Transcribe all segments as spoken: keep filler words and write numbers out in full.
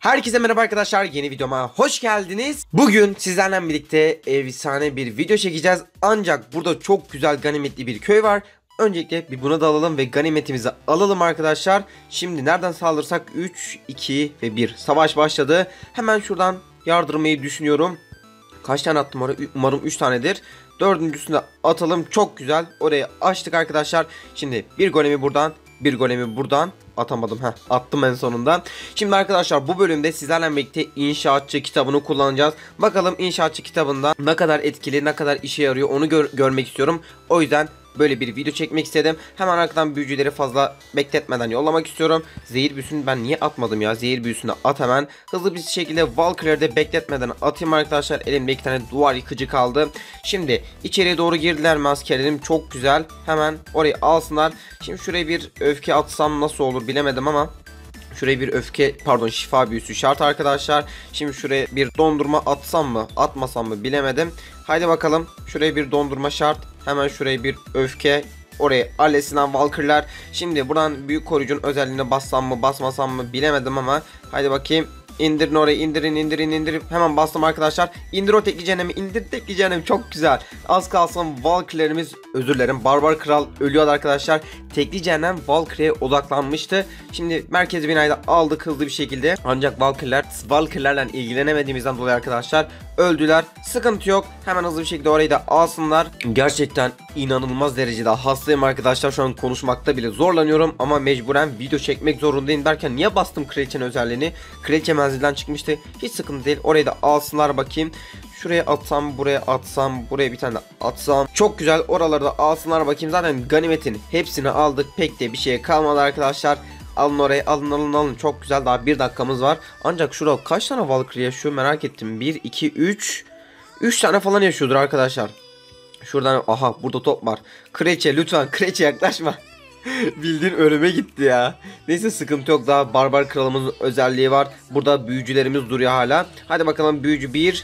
Herkese merhaba arkadaşlar, yeni videoma hoş geldiniz. Bugün sizlerle birlikte efsane bir video çekeceğiz. Ancak burada çok güzel ganimetli bir köy var. Öncelikle bir buna da alalım ve ganimetimizi alalım arkadaşlar. Şimdi nereden saldırsak? üç, iki ve bir savaş başladı. Hemen şuradan yardırmayı düşünüyorum. Kaç tane attım oraya? Umarım üç tanedir. Dördüncüsünü de atalım. Çok güzel. Orayı açtık arkadaşlar. Şimdi bir golemi buradan, bir golemi buradan atamadım. Heh, attım en sonunda. Şimdi arkadaşlar bu bölümde sizlerle birlikte inşaatçı kitabını kullanacağız. Bakalım inşaatçı kitabında ne kadar etkili, ne kadar işe yarıyor onu gör görmek istiyorum. O yüzden böyle bir video çekmek istedim. Hemen arkadan büyücüleri fazla bekletmeden yollamak istiyorum. Zehir büyüsünü ben niye atmadım ya? Zehir büyüsünü at hemen. Hızlı bir şekilde Valkyrie'de bekletmeden atayım arkadaşlar. Elimde iki tane duvar yıkıcı kaldı. Şimdi içeriye doğru girdiler mi askerlerim? Çok güzel. Hemen orayı alsınlar. Şimdi şuraya bir öfke atsam nasıl olur bilemedim ama şuraya bir öfke pardon şifa büyüsü şart arkadaşlar. Şimdi şuraya bir dondurma atsam mı atmasam mı bilemedim. Haydi bakalım, şuraya bir dondurma şart. Hemen şuraya bir öfke, oraya Alesi'nden Valkyrie'ler. Şimdi buradan büyük koruyucunun özelliğine bassam mı basmasam mı bilemedim ama haydi bakayım. İndirin orayı, indirin indirin indirin. Hemen bastım arkadaşlar. İndir o tekli cehennemi, indir tekli cehennemi. Çok güzel. Az kalsın Valkyrie'lerimiz, özür dilerim, Barbar Kral ölüyordu arkadaşlar. Tekli cehennem Valkyrie'ye odaklanmıştı. Şimdi merkezi binayı da aldık hızlı bir şekilde. Ancak Valkyrie'ler Valkyrie'lerle ilgilenemediğimizden dolayı arkadaşlar öldüler. Sıkıntı yok. Hemen hızlı bir şekilde orayı da alsınlar. Gerçekten inanılmaz derecede hastayım arkadaşlar. Şu an konuşmakta bile zorlanıyorum ama mecburen video çekmek zorundayım derken niye bastım kraliçenin özelliğini? Kraliçe menzilden çıkmıştı. Hiç sıkıntı değil. Orayı da alsınlar bakayım. Şuraya atsam, buraya atsam, buraya bir tane de atsam. Çok güzel. Oraları da alsınlar bakayım. Zaten ganimetin hepsini aldık. Pek de bir şey kalmadı arkadaşlar. Alın orayı, alın alın alın. Çok güzel. Daha bir dakikamız var. Ancak şurada kaç tane Valkyrie yaşıyor merak ettim. bir, iki, üç. üç tane falan yaşıyordur arkadaşlar. Şuradan, aha burada top var. Kraliçe lütfen, kraliçe yaklaşma. Bildiğin ölüme gitti ya. Neyse sıkıntı yok, daha barbar kralımızın özelliği var. Burada büyücülerimiz duruyor hala. Hadi bakalım büyücü bir,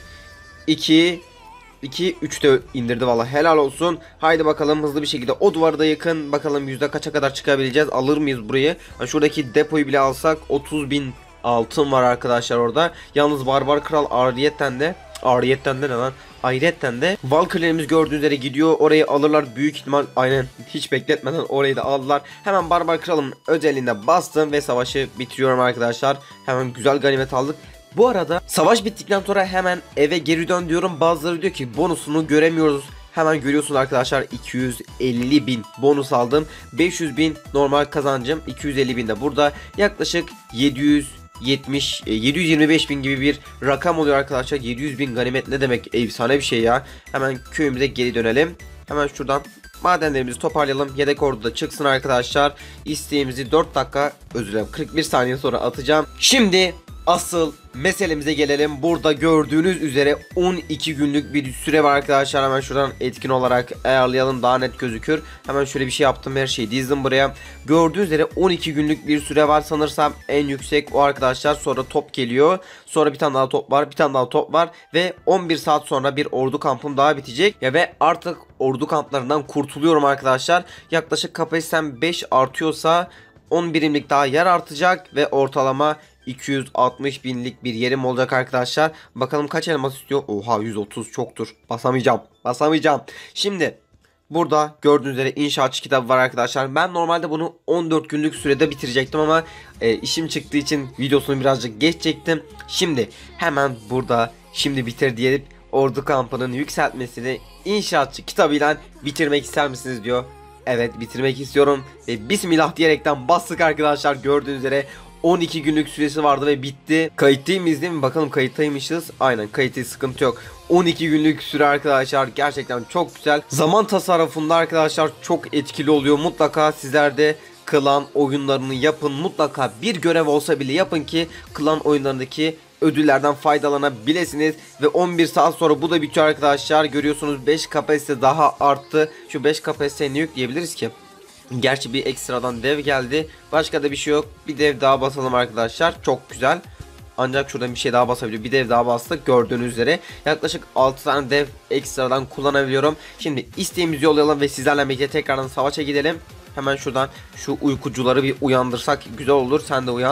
iki, iki, üç de indirdi valla, helal olsun. Haydi bakalım hızlı bir şekilde o duvarı da yakın. Bakalım yüzde kaça kadar çıkabileceğiz, alır mıyız burayı? Yani şuradaki depoyu bile alsak otuz bin altın var arkadaşlar orada. Yalnız barbar kral ariyetten de ariyetten de ne lan? Ayrıca de Valkyrie'lerimiz gördüğünüz üzere gidiyor. Orayı alırlar büyük ihtimal. Aynen, hiç bekletmeden orayı da aldılar. Hemen barbar kralın özelliğine bastım ve savaşı bitiriyorum arkadaşlar. Hemen güzel ganimet aldık. Bu arada savaş bittikten sonra hemen eve geri dön diyorum. Bazıları diyor ki bonusunu göremiyoruz. Hemen görüyorsunuz arkadaşlar, iki yüz elli bin bonus aldım. beş yüz bin normal kazancım, iki yüz elli bin de burada. Yaklaşık yedi yüz yetmiş yedi yüz yirmi beş bin gibi bir rakam oluyor arkadaşlar. Yedi yüz bin ganimet ne demek, efsane bir şey ya. Hemen köyümüze geri dönelim. Hemen şuradan madenlerimizi toparlayalım. Yedek ordu da çıksın arkadaşlar. İsteğimizi dört dakika, özür dilerim, kırk bir saniye sonra atacağım. Şimdi asıl meselemize gelelim. Burada gördüğünüz üzere on iki günlük bir süre var arkadaşlar. Hemen şuradan etkin olarak ayarlayalım, daha net gözükür. Hemen şöyle bir şey yaptım, her şeyi dizdim buraya. Gördüğünüz üzere on iki günlük bir süre var sanırsam, en yüksek o arkadaşlar. Sonra top geliyor, sonra bir tane daha top var, bir tane daha top var ve on bir saat sonra bir ordu kampım daha bitecek ya ve artık ordu kamplarından kurtuluyorum arkadaşlar. Yaklaşık kapasitem beş artıyorsa on birimlik daha yer artacak ve ortalama iki yüz altmış binlik bir yerim olacak arkadaşlar. Bakalım kaç elmas istiyor? Oha, yüz otuz çoktur. Basamayacağım. Basamayacağım. Şimdi burada gördüğünüz üzere inşaatçı kitabı var arkadaşlar. Ben normalde bunu on dört günlük sürede bitirecektim ama e, işim çıktığı için videosunu birazcık geç çektim. Şimdi hemen burada şimdi bitir diyelim, ordu kampının yükseltmesini inşaatçı kitabıyla bitirmek ister misiniz diyor. Evet, bitirmek istiyorum ve bismillah diyerekten bastık arkadaşlar. Gördüğünüz üzere on iki günlük süresi vardı ve bitti. Kayıttayım mıyız değil mi? Bakalım kayıttaymışız. Aynen kayıttayız, sıkıntı yok. on iki günlük süre arkadaşlar, gerçekten çok güzel. Zaman tasarrufunda arkadaşlar çok etkili oluyor. Mutlaka sizler de klan oyunlarını yapın. Mutlaka bir görev olsa bile yapın ki klan oyunlarındaki ödüllerden faydalanabilirsiniz. Ve on bir saat sonra bu da bitiyor arkadaşlar. Görüyorsunuz beş kapasite daha arttı. Şu beş kapasiteye ne yükleyebiliriz ki? Gerçi bir ekstradan dev geldi. Başka da bir şey yok. Bir dev daha basalım arkadaşlar. Çok güzel. Ancak şuradan bir şey daha basabiliyor. Bir dev daha bastık gördüğünüz üzere. Yaklaşık altı tane dev ekstradan kullanabiliyorum. Şimdi isteğimizi yollayalım ve sizlerle birlikte tekrardan savaşa gidelim. Hemen şuradan şu uykucuları bir uyandırsak güzel olur. Sen de uyan.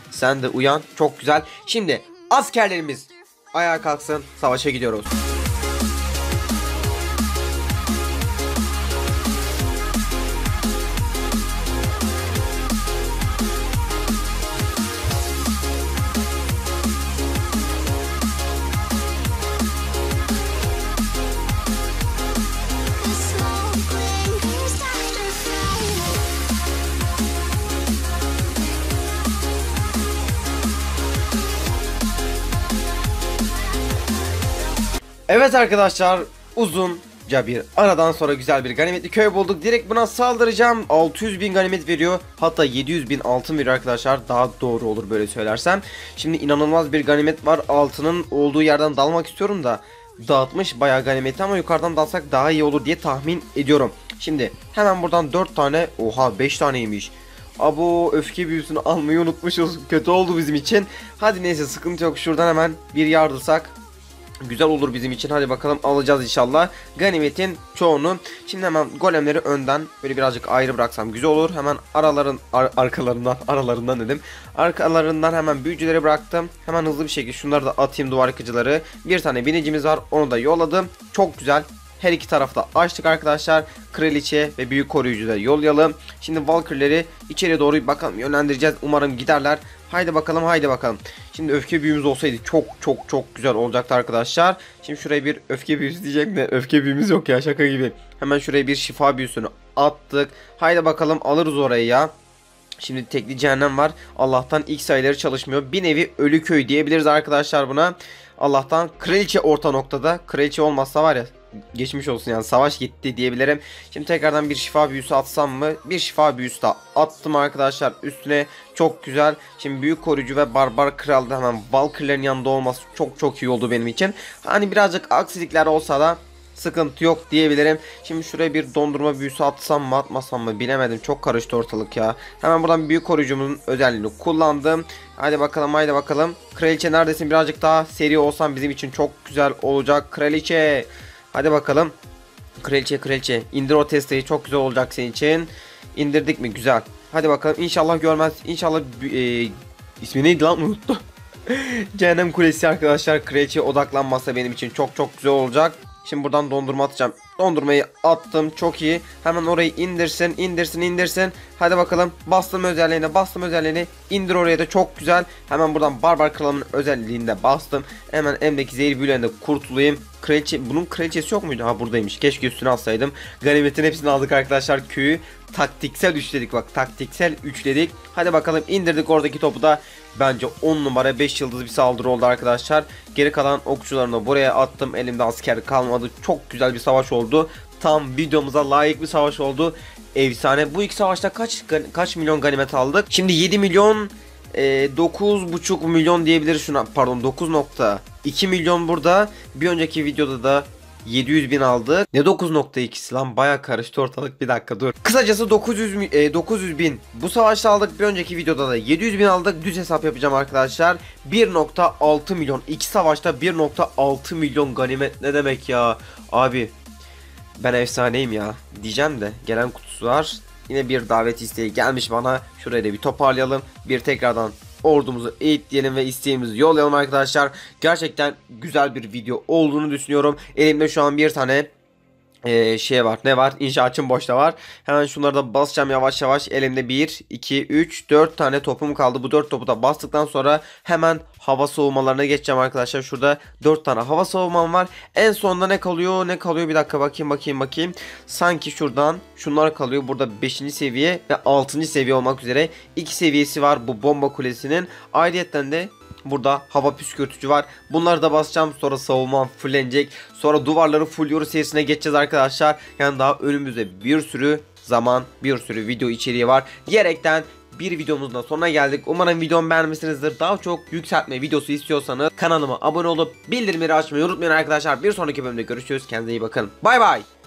Sen de uyan. Çok güzel. Şimdi askerlerimiz ayağa kalksın. Savaşa gidiyoruz. Evet arkadaşlar, uzunca bir aradan sonra güzel bir ganimetli köy bulduk. Direkt buna saldıracağım. altı yüz bin ganimet veriyor. Hatta yedi yüz bin altın veriyor arkadaşlar. Daha doğru olur böyle söylersem. Şimdi inanılmaz bir ganimet var. Altının olduğu yerden dalmak istiyorum da dağıtmış bayağı ganimeti, ama yukarıdan dalsak daha iyi olur diye tahmin ediyorum. Şimdi hemen buradan dört tane, oha beş taneymiş. Abo, öfke büyüsünü almayı unutmuşuz. Kötü oldu bizim için. Hadi neyse, sıkıntı yok. Şuradan hemen bir yardırsak güzel olur bizim için. Hadi bakalım, alacağız inşallah ganimetin çoğunu. Şimdi hemen golemleri önden böyle birazcık ayrı bıraksam güzel olur. Hemen araların ar arkalarından aralarından dedim. Arkalarından hemen büyücüleri bıraktım. Hemen hızlı bir şekilde şunları da atayım, duvar yıkıcıları. Bir tane binicimiz var, onu da yolladım. Çok güzel. Her iki tarafta açtık arkadaşlar. Kraliçe ve büyük koruyucu da yollayalım. Şimdi Valkyrie'leri içeri doğru bakalım yönlendireceğiz. Umarım giderler. Haydi bakalım, haydi bakalım. Şimdi öfke büyümüz olsaydı çok çok çok güzel olacaktı arkadaşlar. Şimdi şuraya bir öfke büyüsü diyecek de öfke büyümüz yok ya, şaka gibi. Hemen şuraya bir şifa büyüsünü attık. Haydi bakalım, alırız orayı ya. Şimdi tekli cehennem var. Allah'tan ilk sayıları çalışmıyor. Bir nevi ölü köy diyebiliriz arkadaşlar buna. Allah'tan kraliçe orta noktada. Kraliçe olmazsa var ya, geçmiş olsun yani, savaş gitti diyebilirim. Şimdi tekrardan bir şifa büyüsü atsam mı? Bir şifa büyüsü de attım arkadaşlar üstüne. Çok güzel. Şimdi büyük koruyucu ve barbar kralda hemen Valkyrie'lerin yanında olması çok çok iyi oldu benim için. Hani birazcık aksilikler olsa da sıkıntı yok diyebilirim. Şimdi şuraya bir dondurma büyüsü atsam mı atmasam mı bilemedim. Çok karıştı ortalık ya. Hemen buradan büyük koruyucumuzun özelliğini kullandım. Hadi bakalım, haydi bakalım. Kraliçe neredesin? Birazcık daha seri olsan bizim için çok güzel olacak. Kraliçe. Hadi bakalım. Kraliçe kraliçe. İndir o testeyi, çok güzel olacak senin için. İndirdik mi? Güzel. Hadi bakalım. İnşallah görmez. İnşallah e, ismi neydi lan, unuttum. Cehennem Kulesi arkadaşlar. Kraliçeye odaklanmazsa benim için çok çok güzel olacak. Şimdi buradan dondurma atacağım. Dondurmayı attım. Çok iyi. Hemen orayı indirsin. indirsin indirsin. Hadi bakalım. Bastım özelliğine. Bastım özelliğini. İndir oraya da, çok güzel. Hemen buradan barbar kralımın özelliğinde bastım. Hemen emdeki zehir büyülerinden kurtulayım. Kraliçe, bunun kraliçesi yok muydu? Ha, buradaymış. Keşke üstüne alsaydım. Ganimetin hepsini aldık arkadaşlar. Köyü taktiksel üçledik. Bak, taktiksel üçledik. Hadi bakalım, indirdik oradaki topu da. Bence on numara beş yıldız bir saldırı oldu arkadaşlar. Geri kalan okçularını buraya attım. Elimde asker kalmadı. Çok güzel bir savaş oldu. Tam videomuza layık bir savaş oldu. Efsane. Bu iki savaşta kaç kaç milyon ganimet aldık? Şimdi yedi milyon e, dokuz buçuk milyon diyebiliriz şuna. Pardon, dokuz nokta iki milyon burada. Bir önceki videoda da yedi yüz bin aldık. Ne dokuz nokta ikisi lan, baya karıştı ortalık, bir dakika dur. Kısacası dokuz yüz, e, dokuz yüz bin bu savaşta aldık. Bir önceki videoda da yedi yüz bin aldık. Düz hesap yapacağım arkadaşlar. bir nokta altı milyon. iki savaşta bir nokta altı milyon ganimet ne demek ya? Abi ben efsaneyim ya diyeceğim de, gelen kutusu var. Yine bir davet isteği gelmiş bana. Şuraya da bir toparlayalım. Bir tekrardan ordumuzu eğitleyelim ve isteğimizi yollayalım arkadaşlar. Gerçekten güzel bir video olduğunu düşünüyorum. Elimde şu an bir tane Ee, şey var, ne var, inşaatçım boşta var. Hemen şunları da basacağım yavaş yavaş. Elimde bir iki üç dört tane topum kaldı. Bu dört topu da bastıktan sonra hemen hava soğumalarına geçeceğim arkadaşlar. Şurada dört tane hava soğumam var. En sonunda ne kalıyor, ne kalıyor, bir dakika bakayım bakayım bakayım. Sanki şuradan şunlar kalıyor. Burada beşinci seviye ve altıncı seviye olmak üzere iki seviyesi var bu bomba kulesinin. Ayrıyeten de burada hava püskürtücü var. Bunları da basacağım. Sonra savunmam fullenecek. Sonra duvarları fulluyoruz serisine geçeceğiz arkadaşlar. Yani daha önümüzde bir sürü zaman, bir sürü video içeriği var diyerekten bir videomuzun da sonuna geldik. Umarım videomu beğenmişsinizdir. Daha çok yükseltme videosu istiyorsanız kanalıma abone olup bildirimleri açmayı unutmayın arkadaşlar. Bir sonraki bölümde görüşürüz. Kendinize iyi bakın. Bay bay.